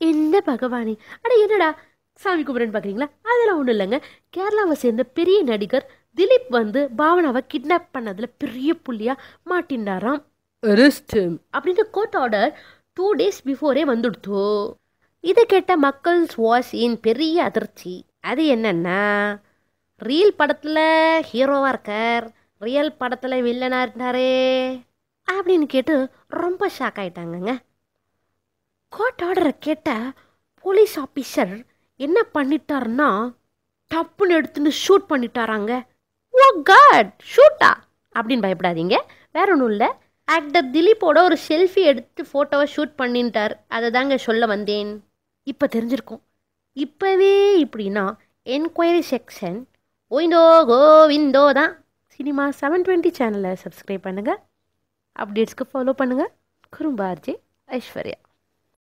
என்ன பகவானே! அட என்னடா சாமி கும்பிட்றேன்னு பார்க்குறீங்களா? அதெல்லாம் ஒன்றும் இல்லைங்க. கேரளாவை சேர்ந்த பெரிய நடிகர் திலீப் வந்து பாவனாவை கிட்னாப் பண்ணதில் பெரிய புள்ளியா மாட்டின்டாராம். அரெஸ்ட் அப்படின்ற கோர்ட் ஆர்டர் 2 days பிஃபோரே வந்துடுத்தோ. இதை கேட்ட மக்கள்ஸ் வாய்ஸின் பெரிய அதிர்ச்சி. அது என்னன்னா, ரியல் படத்தில் ஹீரோவாக இருக்கார், ரியல் படத்தில் வில்லனாக இருந்தாரே அப்படின்னு கேட்டு ரொம்ப ஷாக் ஆயிட்டாங்கங்க. கோர்ட் ஆர்டரை கேட்ட போலீஸ் ஆஃபீஸர் என்ன பண்ணிட்டாருன்னா, டப்புன்னு எடுத்துன்னு ஷூட் பண்ணிட்டாராங்க. ஓ காட், ஷூட்டா அப்படின்னு பயப்படாதீங்க, வேற ஒன்றும் இல்லை. ஆக்டர் திலீப்போட ஒரு செல்ஃபி எடுத்து ஃபோட்டோவை ஷூட் பண்ணிட்டார். அதை தாங்க சொல்ல வந்தேன். இப்போ தெரிஞ்சிருக்கும். இப்போவே இப்படின்னா என்கொயரி செக்ஷன் ஓய்ந்தோ கோவிந்தோ தான். சினிமா 720 சேனலை சப்ஸ்கிரைப் பண்ணுங்கள், அப்டேட்ஸ்க்கு ஃபாலோ பண்ணுங்கள். குறும்பார்ஜே ஐஸ்வர்யா.